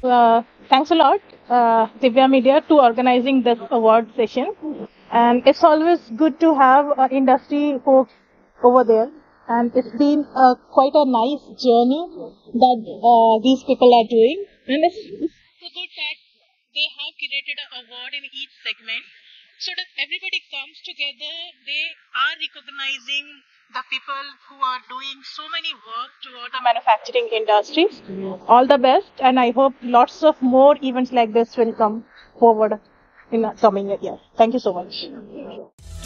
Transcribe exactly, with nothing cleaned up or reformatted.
Uh, thanks a lot, uh, Divya Media, to organizing this award session. And it's always good to have uh, industry folks over there. And it's been uh, quite a nice journey that uh, these people are doing. And it's, it's a good that they have created an award in each segment so that everybody comes together. They are recognizing the people who are doing so many work toward the manufacturing industries. All the best, and I hope lots of more events like this will come forward in the coming year. Thank you so much.